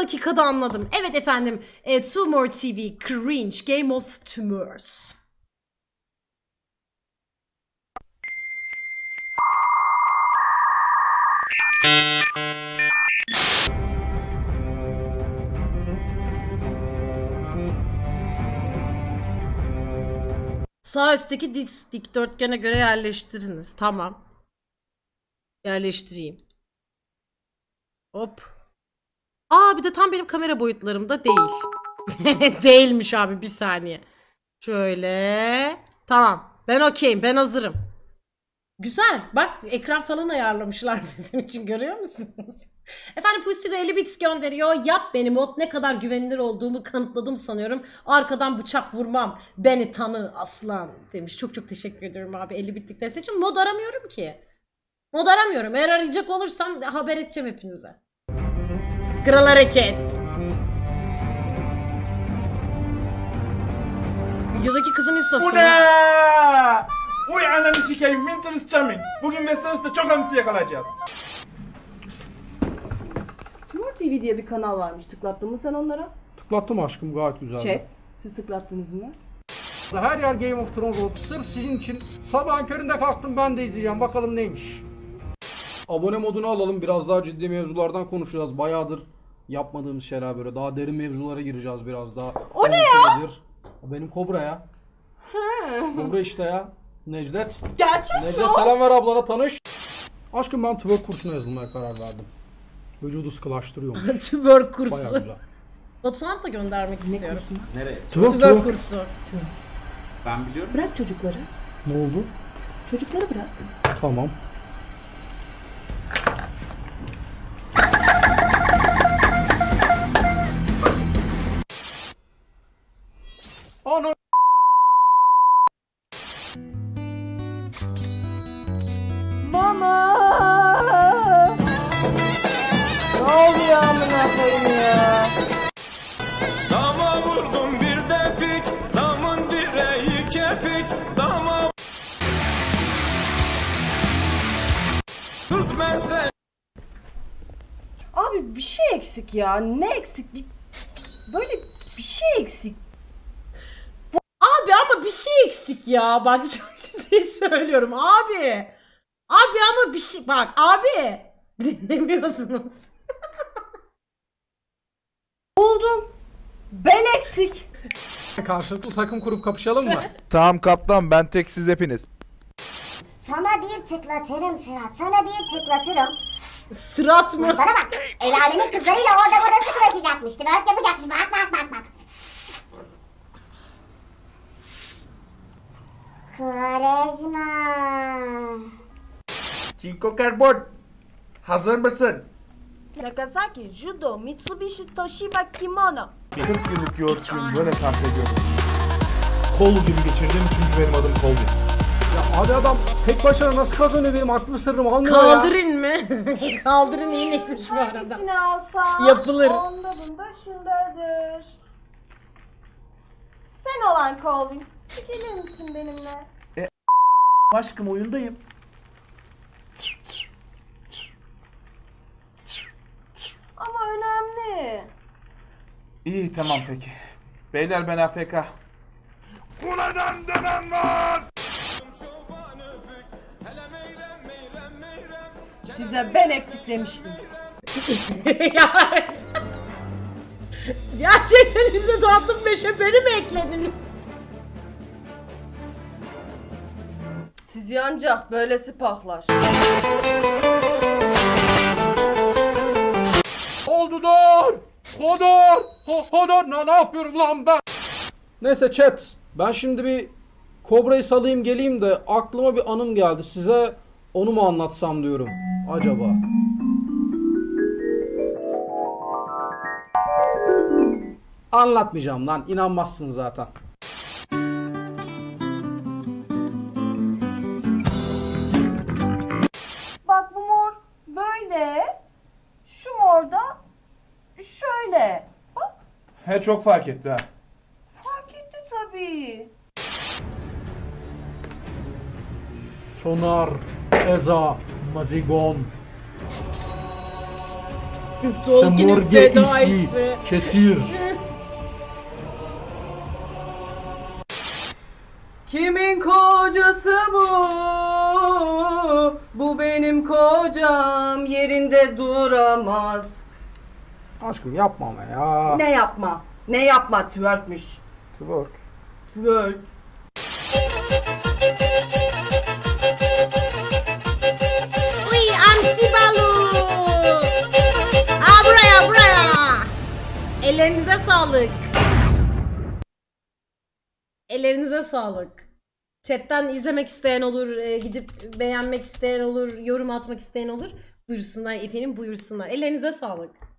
dakikada anladım. Evet efendim. Two More TV Cringe Game of Tumors. Sağ üstteki dikdörtgene göre yerleştiriniz. Tamam. Yerleştireyim. Hop. Aa bir de tam benim kamera boyutlarımda değil. Değilmiş abi, bir saniye. Şöyle. Tamam. Ben okeyim. Ben hazırım. Güzel. Bak ekran falan ayarlamışlar bizim için, görüyor musunuz? Efendim Pustigo 50 bits gönderiyor. Yap beni mod, ne kadar güvenilir olduğumu kanıtladım sanıyorum. Arkadan bıçak vurmam. Beni tanı aslan demiş. Çok çok teşekkür ediyorum abi 50 bitlik destek için. Mod aramıyorum ki. Mod aramıyorum. Eğer arayacak olursam haber edeceğim hepinize. Kral hareket. Videodaki kızın istası. Bu ne? Uy ananı sikeyim. Winter is coming. Bugün Westeros'ta çok hamsi yakalayacağız. Tumor TV diye bir kanal varmış. Tıklattın mı sen onlara? Tıklattım aşkım, gayet güzel. Chat, siz tıklattınız mı? Her yer Game of Thrones oldu. Sırf sizin için sabahın köründe kalktım, ben de izleyeceğim. Bakalım neymiş. Abone modunu alalım. Biraz daha ciddi mevzulardan konuşacağız. Bayağıdır yapmadığımız şeyler böyle. Daha derin mevzulara gireceğiz biraz daha. O ne ya? Benim Kobra ya. Kobra işte ya. Necdet. Gerçek mi Necdet o? selam ver, ablana tanış. Aşkım ben twerk kursuna yazılmaya karar verdim. Vücudu sıkılaştırıyormuş. Twerk kursu. Bayağı güzel. Batuhan da göndermek istiyorum. Nereye? Twerk kursu. Ben biliyorum. Bırak çocukları. Ne oldu? Çocukları bırak. Tamam. Ana. Mama! Ne oluyor amına koyayım ya? Dama vurdum bir de pik, damın direği kepik, dama. Kız ben sen. Abi bir şey eksik ya. Ne eksik? Böyle bir şey eksik. Abi ama bir şey eksik ya. Bak çok ciddi söylüyorum abi. Abi ama bir şey, bak abi. Dinlemiyorsunuz. Buldum. Ben eksik. Karşılıklı takım kurup kapışalım mı? Tamam kaptan, ben tek, siz hepiniz. Sana bir tıklatırım Sırat, sana bir tıklatırım. Sırat mı? Bana bak, el alemin kızlarıyla orada burada sıkılaşacakmış, twerk yapacakmış, bak. Karizma. Cinco Carbon. Hazır mısın? Nagasaki, Judo, Mitsubishi Toshiba Kimono. 40 yıllık yoğurtçuyum, böyle tavsiye ediyorum. Kol gibi geçirdim çünkü benim adım Kolbi. Ya abi adam tek başına nasıl kazanıyor, benim aklım sırrım almıyor Kaldırın mı? Kaldırın iyiymiş bu arada. Hangisini alsam? Yapılır. Onların başındadır. Sen olan Colvin. Gelir misin benimle? Aşkım oyundayım. Ama önemli. İyi tamam peki. Beyler ben AFK. Kuladan dönen var. Size ben eksik demiştim. Ya. Gerçekten bize dağıttım 5'e beni mi eklediniz? Sizi ancak böylesi paklar. Oldular! Hodor! Ne yapıyorum lan ben? Neyse chat, ben şimdi bir Kobra'yı salayım geleyim de aklıma bir anım geldi. Size onu mu anlatsam diyorum acaba? Anlatmayacağım lan, inanmazsın zaten. Bak bu mor böyle. Şu mor da şöyle. Bak He çok fark etti ha. fark etti tabii. Sonar, Eza, Mazigon. Tolkien'in Semorge isi. fedaisi. Kesir. Kimin kocası bu? Bu benim kocam, yerinde duramaz. Aşkım yapma ama ya. Ne yapma? Ne yapma, twerkmüş. Twerk. Twerk. Uy Amsi Balu. Buraya. Ellerinize sağlık. Ellerinize sağlık. Chat'ten izlemek isteyen olur, gidip beğenmek isteyen olur, yorum atmak isteyen olur. Buyursunlar efendim, buyursunlar. Ellerinize sağlık.